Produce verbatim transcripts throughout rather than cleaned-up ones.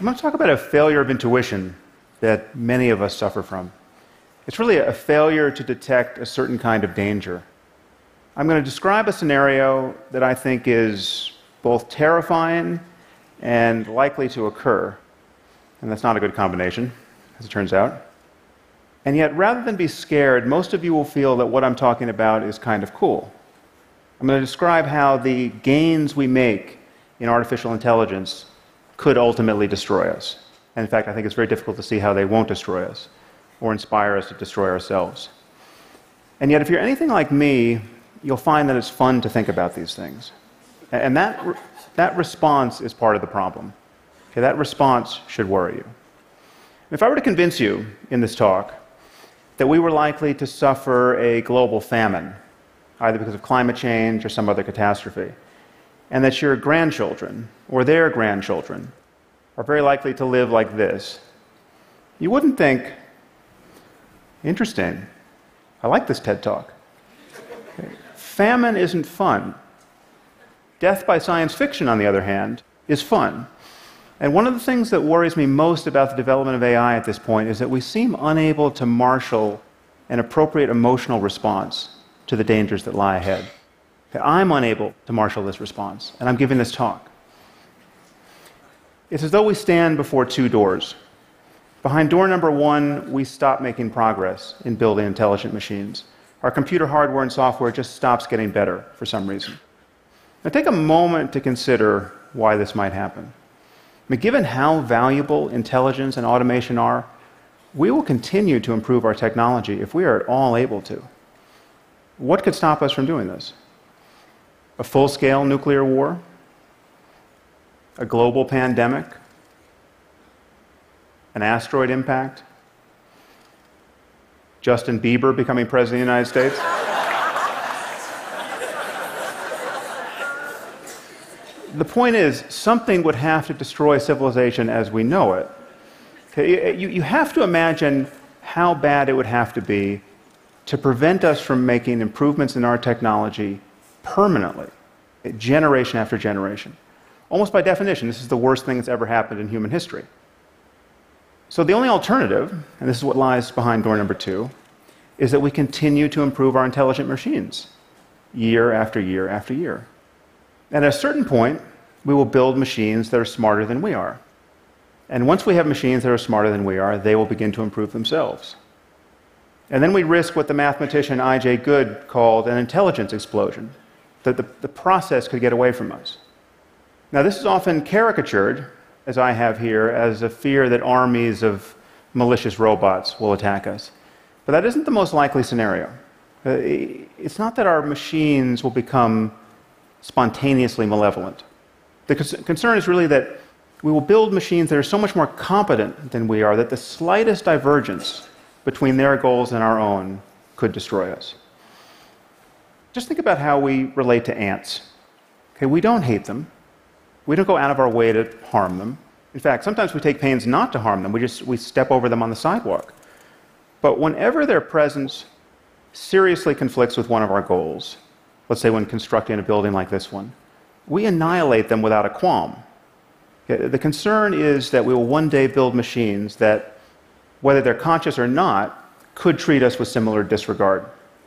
I'm going to talk about a failure of intuition that many of us suffer from. It's really a failure to detect a certain kind of danger. I'm going to describe a scenario that I think is both terrifying and likely to occur. And that's not a good combination, as it turns out. And yet, rather than be scared, most of you will feel that what I'm talking about is kind of cool. I'm going to describe how the gains we make in artificial intelligence could ultimately destroy us. And in fact, I think it's very difficult to see how they won't destroy us or inspire us to destroy ourselves. And yet, if you're anything like me, you'll find that it's fun to think about these things. And that, re that response is part of the problem. Okay, that response should worry you. If I were to convince you in this talk that we were likely to suffer a global famine, either because of climate change or some other catastrophe, and that your grandchildren or their grandchildren are very likely to live like this, you wouldn't think, interesting, I like this TED Talk. Okay. Famine isn't fun. Death by science fiction, on the other hand, is fun. And one of the things that worries me most about the development of A I at this point is that we seem unable to marshal an appropriate emotional response to the dangers that lie ahead. Okay, I'm unable to marshal this response, and I'm giving this talk. It's as though we stand before two doors. Behind door number one, we stop making progress in building intelligent machines. Our computer hardware and software just stops getting better for some reason. Now take a moment to consider why this might happen. I mean, given how valuable intelligence and automation are, we will continue to improve our technology if we are at all able to. What could stop us from doing this? A full-scale nuclear war? A global pandemic? An asteroid impact? Justin Bieber becoming president of the United States? The point is, something would have to destroy civilization as we know it. Okay, you, you have to imagine how bad it would have to be to prevent us from making improvements in our technology permanently, generation after generation. Almost by definition, this is the worst thing that's ever happened in human history. So the only alternative, and this is what lies behind door number two, is that we continue to improve our intelligent machines year after year after year. And at a certain point, we will build machines that are smarter than we are. And once we have machines that are smarter than we are, they will begin to improve themselves. And then we risk what the mathematician I J Good called an intelligence explosion, that the, the process could get away from us. Now, this is often caricatured, as I have here, as a fear that armies of malicious robots will attack us. But that isn't the most likely scenario. It's not that our machines will become spontaneously malevolent. The concern is really that we will build machines that are so much more competent than we are that the slightest divergence between their goals and our own could destroy us. Just think about how we relate to ants. Okay, we don't hate them. We don't go out of our way to harm them. In fact, sometimes we take pains not to harm them. We just we step over them on the sidewalk. But whenever their presence seriously conflicts with one of our goals, let's say when constructing a building like this one, we annihilate them without a qualm. The concern is that we will one day build machines that, whether they're conscious or not, could treat us with similar disregard.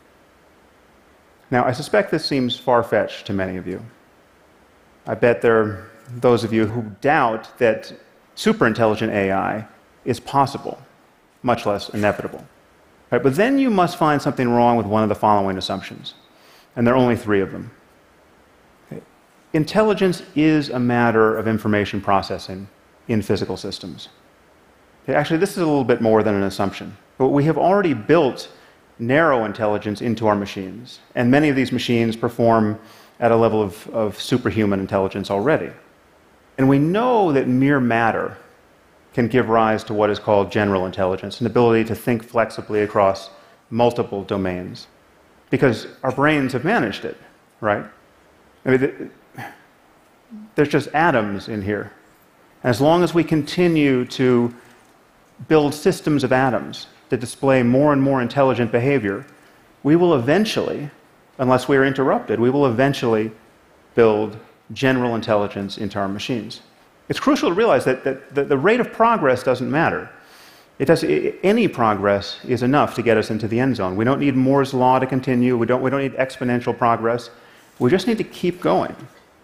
Now, I suspect this seems far-fetched to many of you. I bet there are those of you who doubt that superintelligent A I is possible, much less inevitable. Right, but then you must find something wrong with one of the following assumptions. And there are only three of them. Okay. Intelligence is a matter of information processing in physical systems. Okay, actually, this is a little bit more than an assumption. But we have already built narrow intelligence into our machines, and many of these machines perform at a level of, of superhuman intelligence already. And we know that mere matter can give rise to what is called general intelligence, an ability to think flexibly across multiple domains. Because our brains have managed it, right? I mean, there's just atoms in here. And as long as we continue to build systems of atoms that display more and more intelligent behavior, we will eventually, unless we are interrupted, we will eventually build general intelligence into our machines. It's crucial to realize that, that the, the rate of progress doesn't matter. It does, it, any progress is enough to get us into the end zone. We don't need Moore's law to continue. We don't, we don't need exponential progress. We just need to keep going.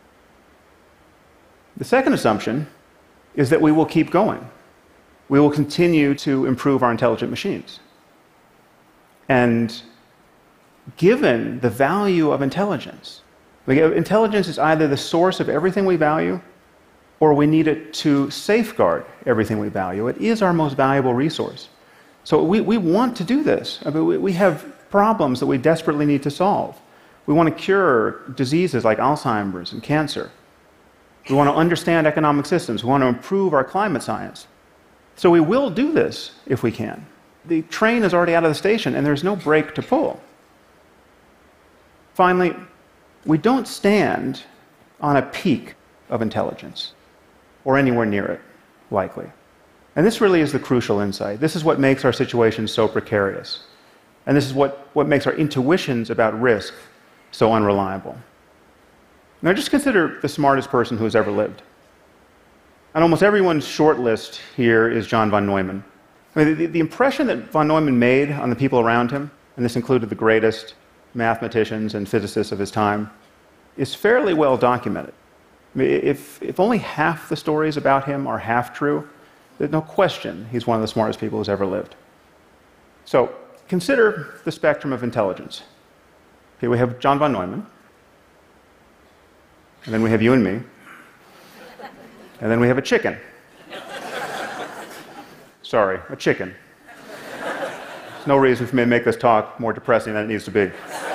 The second assumption is that we will keep going. We will continue to improve our intelligent machines. And given the value of intelligence, intelligence is either the source of everything we value, or we need it to safeguard everything we value. It is our most valuable resource. So we, we want to do this. I mean, we, we have problems that we desperately need to solve. We want to cure diseases like Alzheimer's and cancer. We want to understand economic systems. We want to improve our climate science. So we will do this if we can. The train is already out of the station, and there's no brake to pull. Finally, we don't stand on a peak of intelligence, or anywhere near it, likely. And this really is the crucial insight. This is what makes our situation so precarious. And this is what, what makes our intuitions about risk so unreliable. Now just consider the smartest person who has ever lived. On almost everyone's short list here is John von Neumann. I mean, the, the impression that von Neumann made on the people around him, and this included the greatest mathematicians and physicists of his time, is fairly well documented. I mean, if, if only half the stories about him are half true, there's no question he's one of the smartest people who's ever lived. So consider the spectrum of intelligence. Okay, we have John von Neumann, and then we have you and me, and then we have a chicken. Sorry, a chicken. There's no reason for me to make this talk more depressing than it needs to be.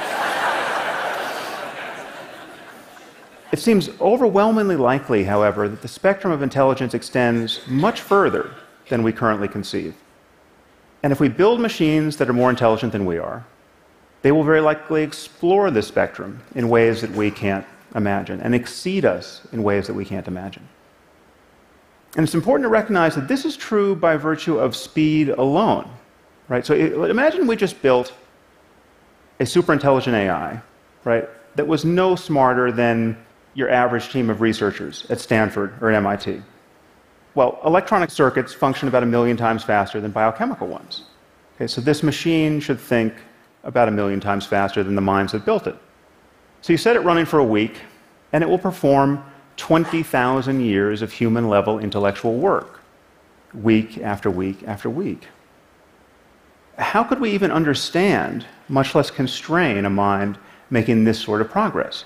It seems overwhelmingly likely, however, that the spectrum of intelligence extends much further than we currently conceive. And if we build machines that are more intelligent than we are, they will very likely explore this spectrum in ways that we can't imagine and exceed us in ways that we can't imagine. And it's important to recognize that this is true by virtue of speed alone, right? So imagine we just built a superintelligent A I, right, that was no smarter than your average team of researchers at Stanford or at M I T. Well, electronic circuits function about a million times faster than biochemical ones. Okay, so this machine should think about a million times faster than the minds that built it. So you set it running for a week, and it will perform twenty thousand years of human-level intellectual work, week after week after week. How could we even understand, much less constrain, a mind making this sort of progress?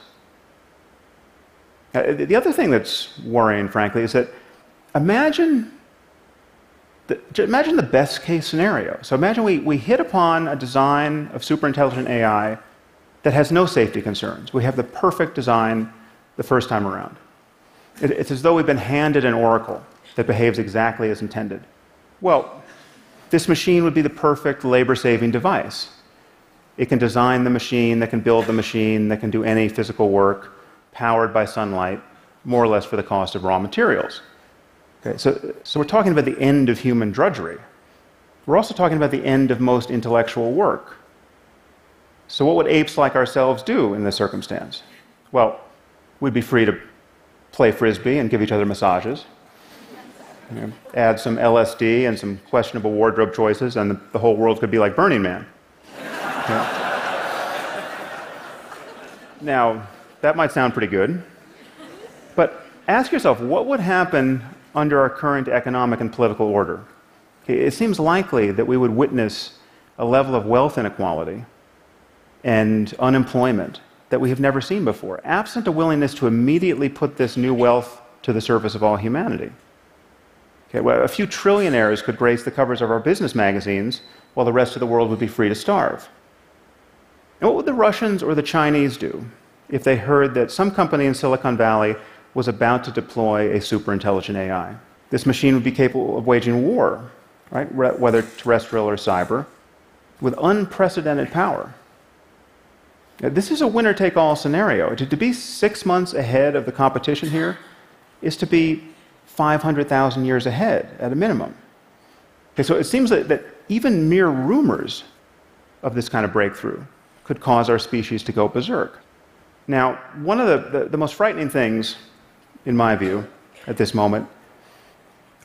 Uh, the other thing that's worrying, frankly, is that imagine the, imagine the best-case scenario. So imagine we, we hit upon a design of superintelligent A I that has no safety concerns. We have the perfect design the first time around. It, it's as though we've been handed an oracle that behaves exactly as intended. Well, this machine would be the perfect labor-saving device. It can design the machine, that can build the machine, that can do any physical work, powered by sunlight, more or less for the cost of raw materials. Okay, so, so we're talking about the end of human drudgery. We're also talking about the end of most intellectual work. So what would apes like ourselves do in this circumstance? Well, we'd be free to play frisbee and give each other massages, you know, add some L S D and some questionable wardrobe choices, and the, the whole world could be like Burning Man. Okay. Now, that might sound pretty good, but ask yourself, what would happen under our current economic and political order? Okay, it seems likely that we would witness a level of wealth inequality and unemployment that we have never seen before, absent a willingness to immediately put this new wealth to the service of all humanity. Okay, well, a few trillionaires could grace the covers of our business magazines, while the rest of the world would be free to starve. And what would the Russians or the Chinese do if they heard that some company in Silicon Valley was about to deploy a superintelligent A I? This machine would be capable of waging war, right, whether terrestrial or cyber, with unprecedented power. Now, this is a winner-take-all scenario. To, to be six months ahead of the competition here is to be five hundred thousand years ahead at a minimum. Okay, so it seems that, that even mere rumors of this kind of breakthrough could cause our species to go berserk. Now, one of the, the, the most frightening things, in my view, at this moment,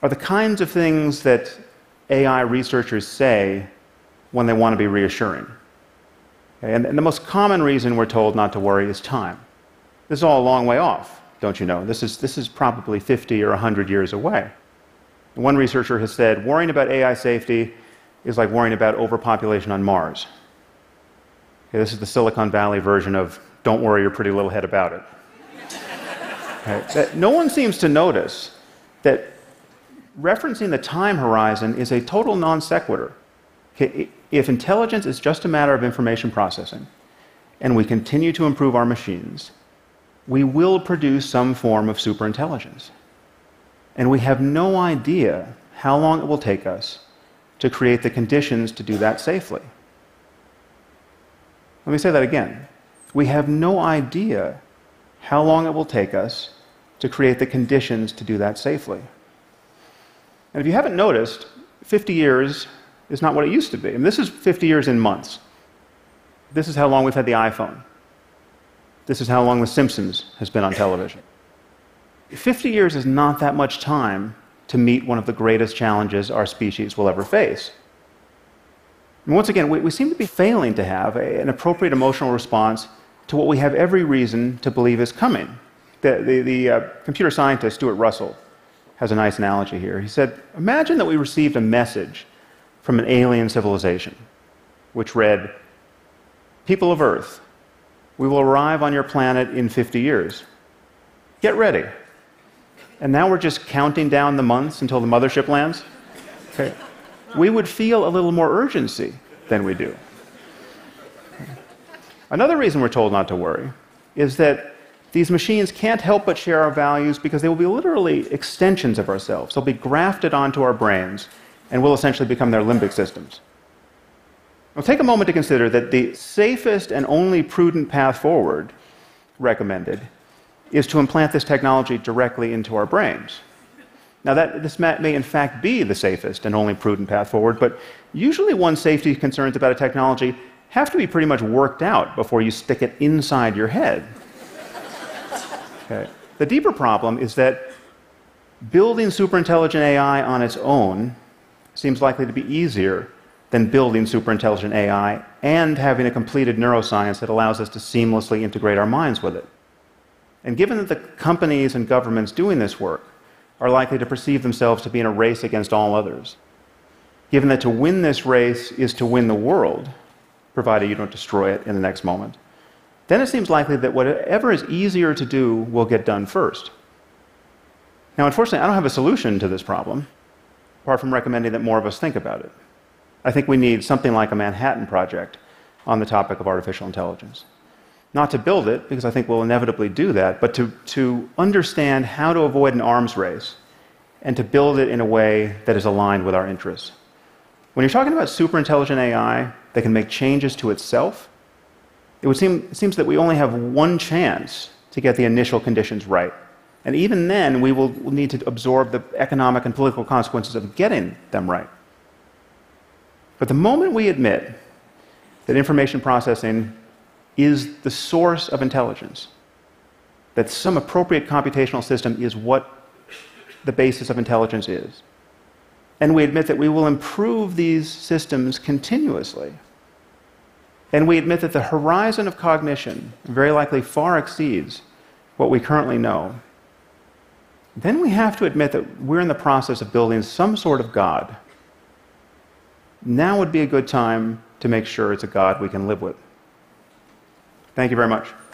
are the kinds of things that A I researchers say when they want to be reassuring. Okay? And, and the most common reason we're told not to worry is time. This is all a long way off, don't you know? This is, this is probably fifty or one hundred years away. One researcher has said, worrying about A I safety is like worrying about overpopulation on Mars. Okay, this is the Silicon Valley version of don't worry your pretty little head about it. Okay, that no one seems to notice that referencing the time horizon is a total non sequitur. Okay, if intelligence is just a matter of information processing, and we continue to improve our machines, we will produce some form of superintelligence. And we have no idea how long it will take us to create the conditions to do that safely. Let me say that again. We have no idea how long it will take us to create the conditions to do that safely. And if you haven't noticed, fifty years is not what it used to be. I mean, this is fifty years in months. This is how long we've had the iPhone. This is how long The Simpsons has been on television. fifty years is not that much time to meet one of the greatest challenges our species will ever face. And once again, we, we seem to be failing to have a, an appropriate emotional response to what we have every reason to believe is coming. The, the, the uh, computer scientist Stuart Russell has a nice analogy here. He said, imagine that we received a message from an alien civilization, which read, "People of Earth, we will arrive on your planet in fifty years. Get ready." And now we're just counting down the months until the mothership lands. Okay. We would feel a little more urgency than we do. Another reason we're told not to worry is that these machines can't help but share our values because they will be literally extensions of ourselves. They'll be grafted onto our brains and will essentially become their limbic systems. Now, take a moment to consider that the safest and only prudent path forward recommended is to implant this technology directly into our brains. Now, that, this may, may in fact be the safest and only prudent path forward, but usually one's safety concerns about a technology have to be pretty much worked out before you stick it inside your head. Okay. The deeper problem is that building superintelligent A I on its own seems likely to be easier than building superintelligent A I and having a completed neuroscience that allows us to seamlessly integrate our minds with it. And given that the companies and governments doing this work are likely to perceive themselves to be in a race against all others, given that to win this race is to win the world, provided you don't destroy it in the next moment, then it seems likely that whatever is easier to do will get done first. Now, unfortunately, I don't have a solution to this problem, apart from recommending that more of us think about it. I think we need something like a Manhattan Project on the topic of artificial intelligence. Not to build it, because I think we'll inevitably do that, but to, to understand how to avoid an arms race and to build it in a way that is aligned with our interests. When you're talking about superintelligent A I that can make changes to itself, it would seem it seems that we only have one chance to get the initial conditions right. And even then, we will need to absorb the economic and political consequences of getting them right. But the moment we admit that information processing is the source of intelligence, that some appropriate computational system is what the basis of intelligence is, and we admit that we will improve these systems continuously, and we admit that the horizon of cognition very likely far exceeds what we currently know, then we have to admit that we're in the process of building some sort of God. Now would be a good time to make sure it's a God we can live with. Thank you very much.